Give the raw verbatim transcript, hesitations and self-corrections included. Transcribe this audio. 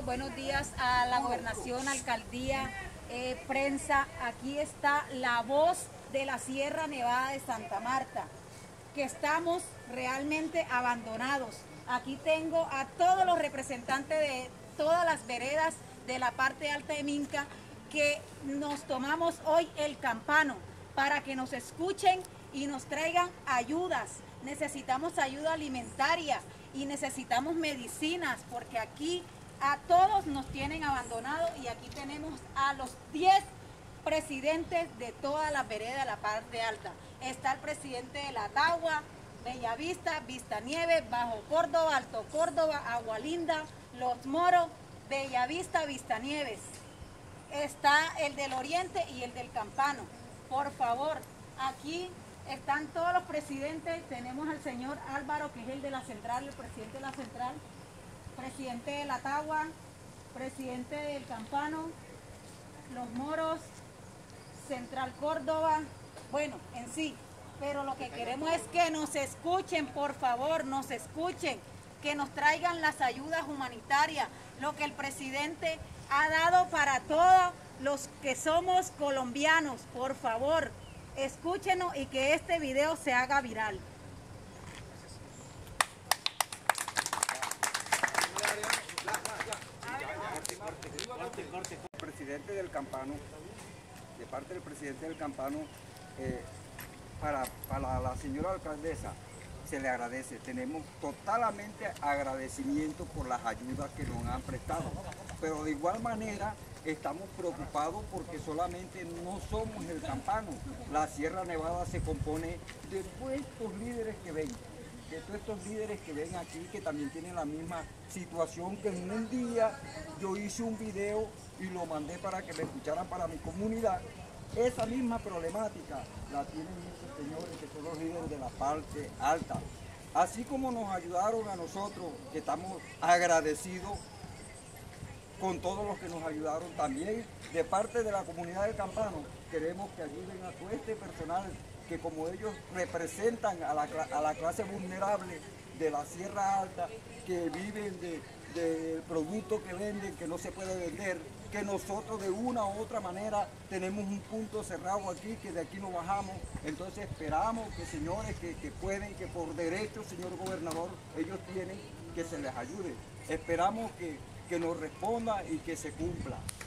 todos, buenos días a la gobernación, alcaldía, eh, prensa. Aquí está la voz de la Sierra Nevada de Santa Marta, que estamos realmente abandonados. Aquí tengo a todos los representantes de todas las veredas de la parte alta de Minca, que nos tomamos hoy el campano para que nos escuchen y nos traigan ayudas. Necesitamos ayuda alimentaria y necesitamos medicinas, porque aquí a todos nos tienen abandonados y aquí tenemos a los diez presidentes de todas las veredas de la parte alta. Está el presidente de La Tagua, Bellavista, Vista Nieves, Bajo Córdoba, Alto Córdoba, Agualinda, Los Moros, Bellavista, Vista Nieves. Está el del Oriente y el del Campano. Por favor, aquí están todos los presidentes. Tenemos al señor Álvaro, que es el de la central, el presidente de la central, presidente de La Tagua, presidente del Campano, Los Moros, Central Córdoba, bueno, en sí. Pero lo que queremos es que nos escuchen, por favor, nos escuchen, que nos traigan las ayudas humanitarias, lo que el presidente ha dado para todos los que somos colombianos. Por favor, escúchenos y que este video se haga viral. El presidente del Campano, de parte del presidente del Campano, eh, para, para la señora alcaldesa, se le agradece. Tenemos totalmente agradecimiento por las ayudas que nos han prestado, pero de igual manera estamos preocupados porque solamente no somos el Campano. La Sierra Nevada se compone de todos estos líderes que ven, de todos estos líderes que ven aquí, que también tienen la misma situación, que en un día yo hice un video y lo mandé para que me escucharan para mi comunidad. Esa misma problemática la tienen estos señores que son los líderes de la parte alta. Así como nos ayudaron a nosotros, que estamos agradecidos con todos los que nos ayudaron, también de parte de la comunidad del Campano, queremos que ayuden a todo este personal que, como ellos representan a la, a la clase vulnerable de la Sierra Alta, que viven de, del producto que venden, que no se puede vender, que nosotros de una u otra manera tenemos un punto cerrado aquí, que de aquí no bajamos. Entonces esperamos que señores que, que pueden, que por derecho, señor gobernador, ellos tienen, que se les ayude. Esperamos que, que nos responda y que se cumpla.